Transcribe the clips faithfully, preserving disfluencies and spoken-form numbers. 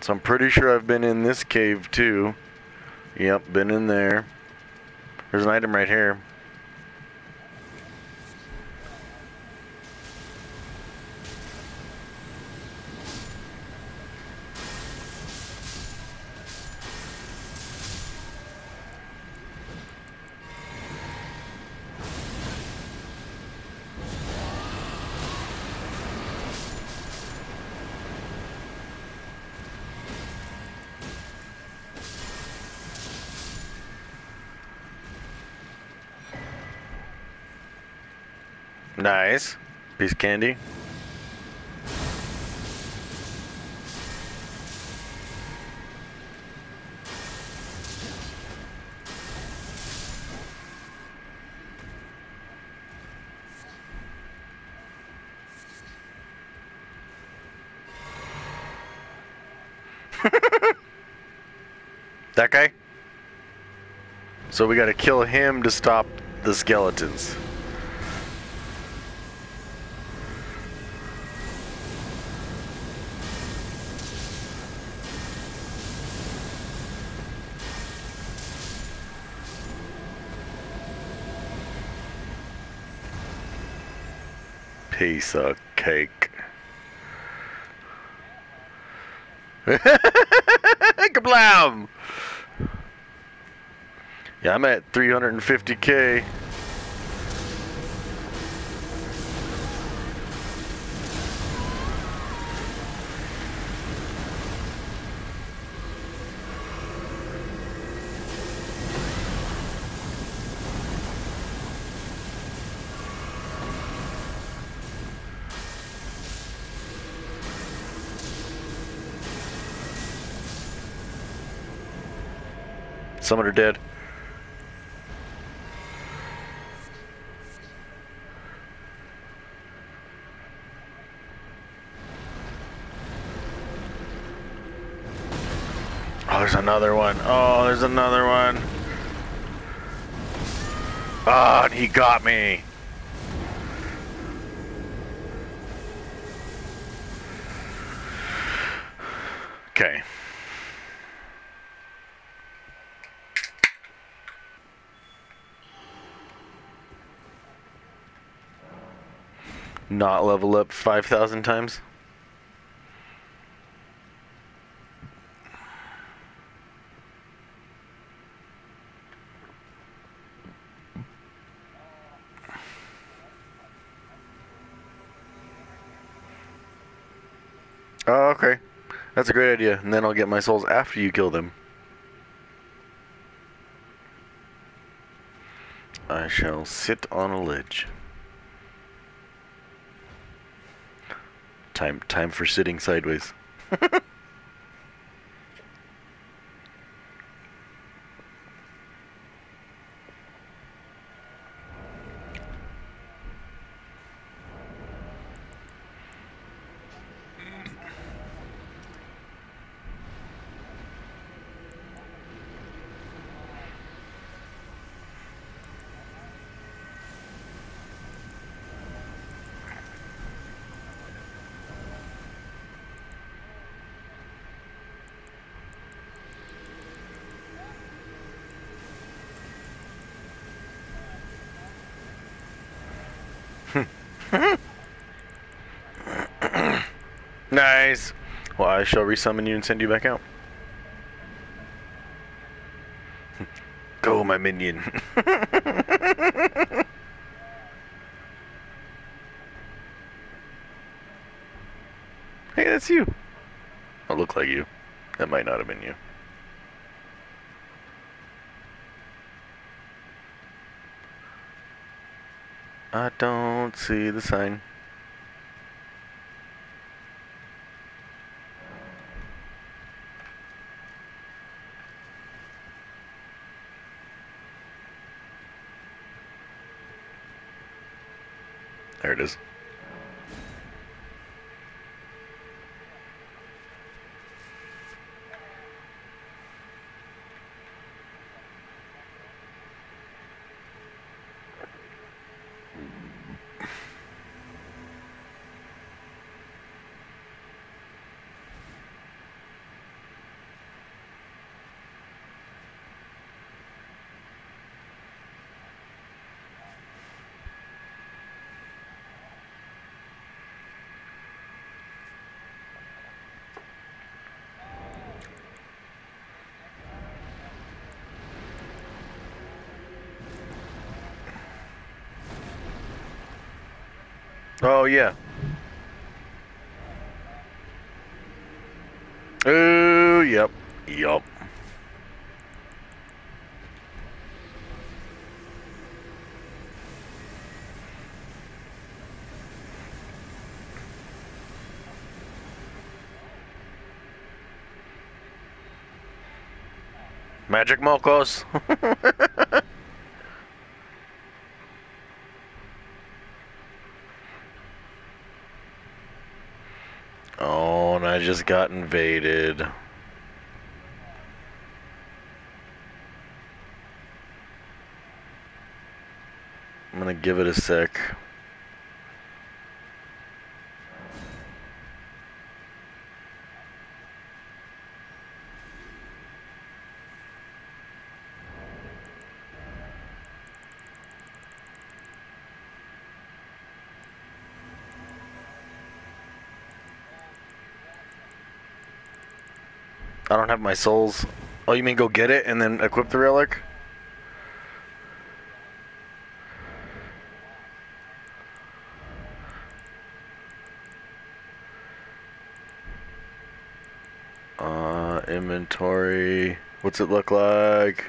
So I'm pretty sure I've been in this cave too. Yep, been in there. There's an item right here. Nice. Piece of candy. That guy? So we gotta kill him to stop the skeletons. Piece of cake. Kablam! Yeah, I'm at three hundred fifty K. Some are dead. Oh, there's another one. Oh, there's another one. Ah, oh, and he got me. Okay. Not level up five thousand times. Oh, okay. That's a great idea. And then I'll get my souls after you kill them. I shall sit on a ledge. Time, time for sitting sideways. Nice. Well, I shall resummon you and send you back out. Go, my minion. Hey, that's you. I look like you. That might not have been you. I don't see the sign. There it is. Oh, yeah. Oh, yep. Yup. Magic Mocos. Oh, and I just got invaded. I'm gonna give it a sec. I don't have my souls. Oh, you mean go get it and then equip the relic? Uh, inventory. What's it look like?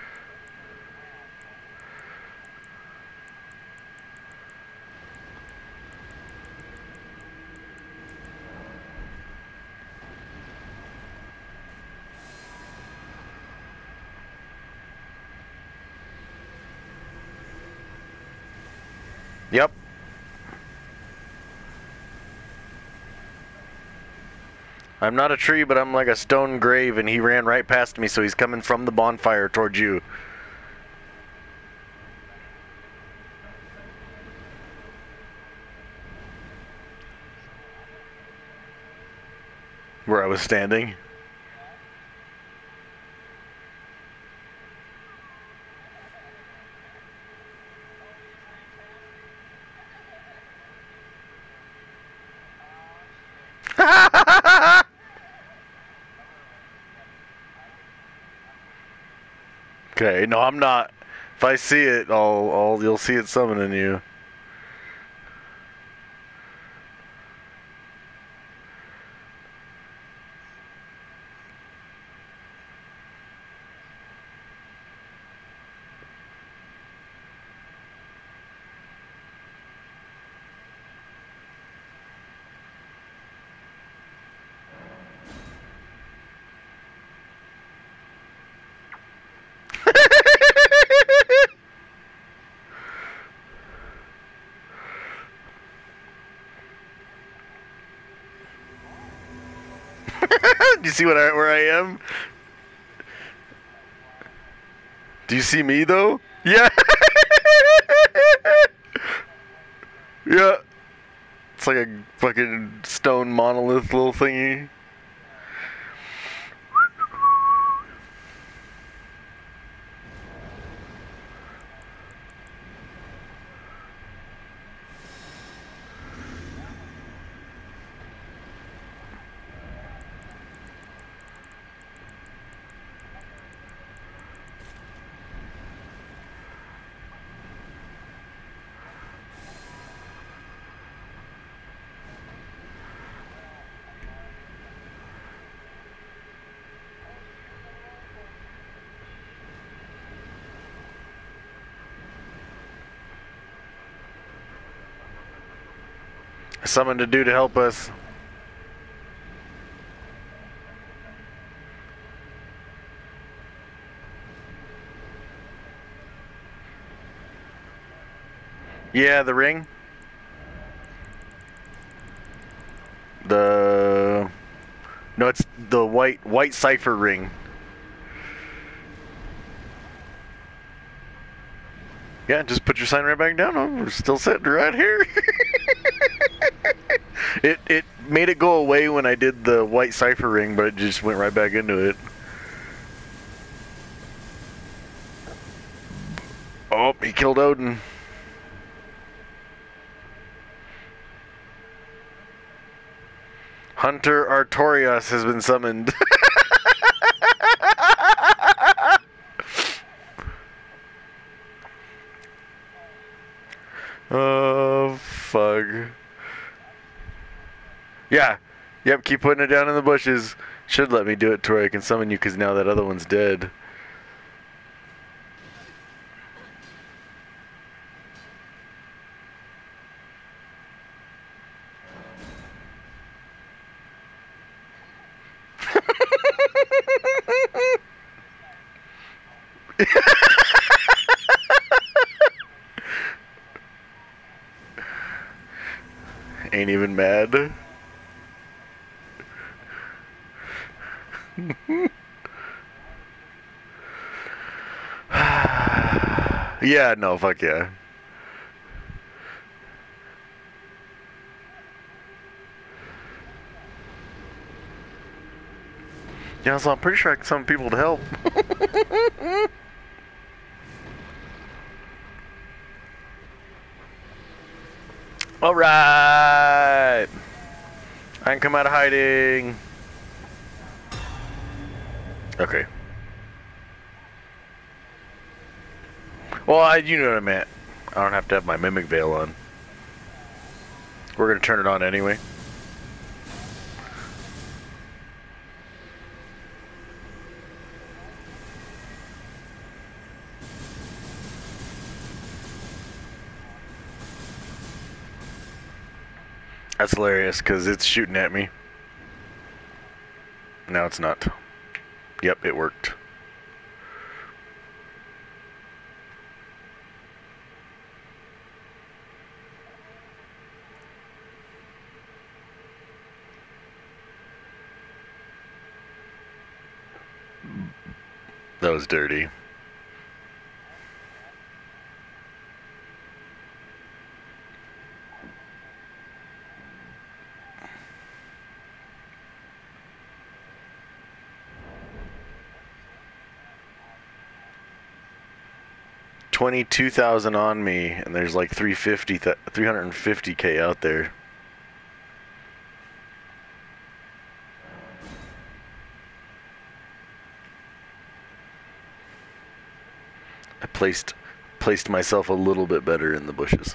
Yep. I'm not a tree, but I'm like a stone grave, and he ran right past me, so he's coming from the bonfire towards you. Where I was standing. Okay, no, I'm not. If I see it, I'll, I'll, you'll see it summoning you. Do you see what I, where I am? Do you see me though? Yeah. Yeah. It's like a fucking stone monolith little thingy. Something to do to help us. Yeah, the ring. The no, it's the white white cipher ring. Yeah, just put your sign right back down. Oh, we're still sitting right here. it it made it go away when I did the white cipher ring, but it just went right back into it. Oh, he killed Odin. Hunter Artorias has been summoned. Oh, fuck. Yeah. Yep, keep putting it down in the bushes. Should let me do it to where I can summon you, because now that other one's dead. Ain't even mad. Yeah, no, fuck yeah. Yeah, so I'm pretty sure I can summon people to help. Alright! I can come out of hiding. Okay. Well, I, you know what I meant. I don't have to have my mimic veil on. We're gonna turn it on anyway. That's hilarious, because it's shooting at me. No, it's not. Yep, it worked. That was dirty. twenty-two thousand on me, and there's like three hundred fifty K out there. I placed placed myself a little bit better in the bushes.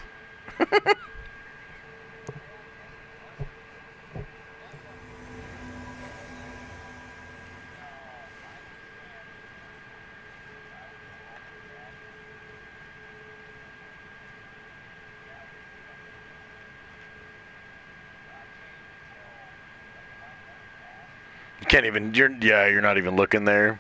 You can't even, you're, yeah, you're not even looking there.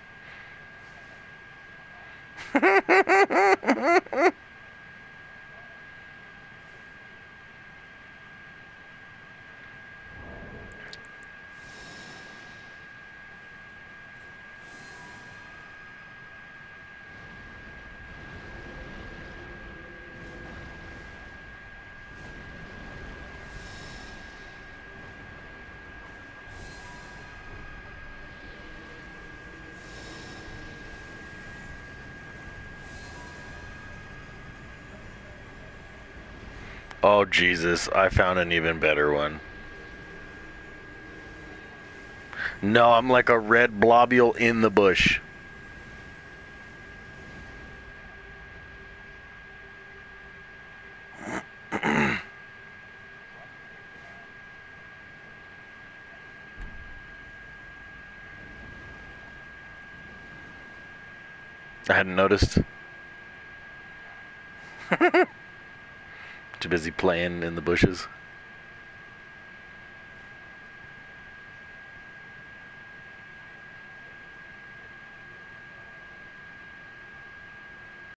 Oh, Jesus, I found an even better one. No, I'm like a red blobule in the bush. I hadn't noticed. Too busy playing in the bushes.